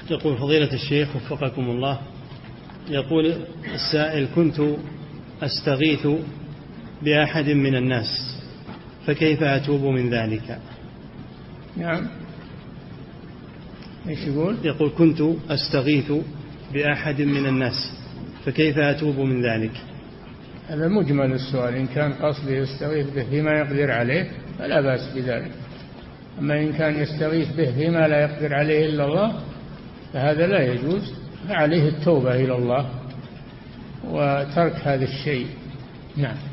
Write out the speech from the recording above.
يقول فضيلة الشيخ وفقكم الله، يقول السائل: كنت أستغيث بأحد من الناس فكيف أتوب من ذلك؟ نعم. ايش يقول؟ يقول: كنت أستغيث بأحد من الناس فكيف أتوب من ذلك؟ هذا مجمل السؤال. إن كان قصده يستغيث به فيما يقدر عليه فلا بأس بذلك، أما إن كان يستغيث به فيما لا يقدر عليه إلا الله فهذا لا يجوز، فعليه التوبة إلى الله وترك هذا الشيء. نعم.